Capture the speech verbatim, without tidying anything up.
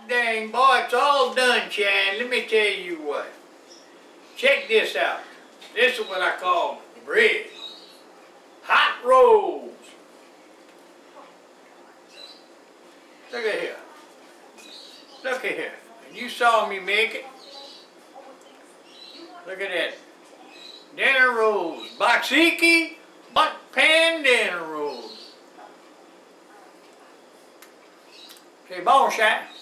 dang, boy, it's all done, Chan. Let me tell you what. Check this out. This is what I call bread. Hot rolls. Look at here. Look at here. And you saw me make it. Look at that. Dinner rolls. Boxiki Bundt pan dinner rolls. C'est bon, Chef.